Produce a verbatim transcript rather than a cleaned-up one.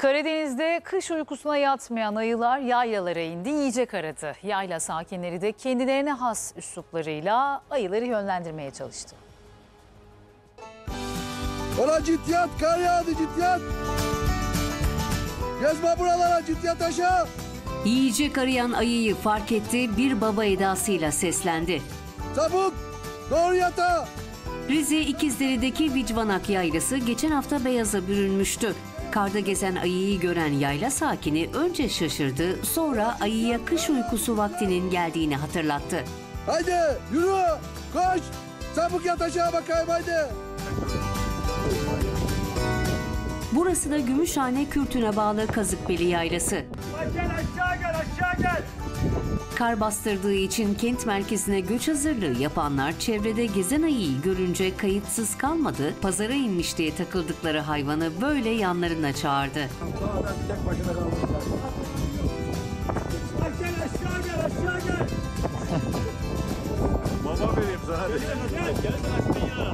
Karadeniz'de kış uykusuna yatmayan ayılar yaylalara indi, yiyecek aradı. Yayla sakinleri de kendilerine has üsluplarıyla ayıları yönlendirmeye çalıştı. Ola ciddiyat, kar yağdı ciddiyat. Gezme buralara, ciddiyat aşağı. Yiyecek arayan ayıyı fark etti, bir baba edasıyla seslendi. Çabuk, doğru yatağa. Rize İkizdere'deki Vicvanak Yaylası geçen hafta beyaza bürünmüştü. Karda gezen ayıyı gören yayla sakini önce şaşırdı, sonra ayıya kış uykusu vaktinin geldiğini hatırlattı. Haydi yürü, koş. Çabuk yat aşağı bakayım haydi. Burası da Gümüşhane Kürtüne bağlı Kazıkbeli Yaylası. Gel aşağı gel aşağı gel. Kar bastırdığı için kent merkezine göç hazırlığı yapanlar çevrede gezen ayıyı görünce kayıtsız kalmadı, pazara inmiş diye takıldıkları hayvanı böyle yanlarına çağırdı. Gel aşağı gel aşağı gel. Mama vereyim sana. Gel gel gel aşağıya.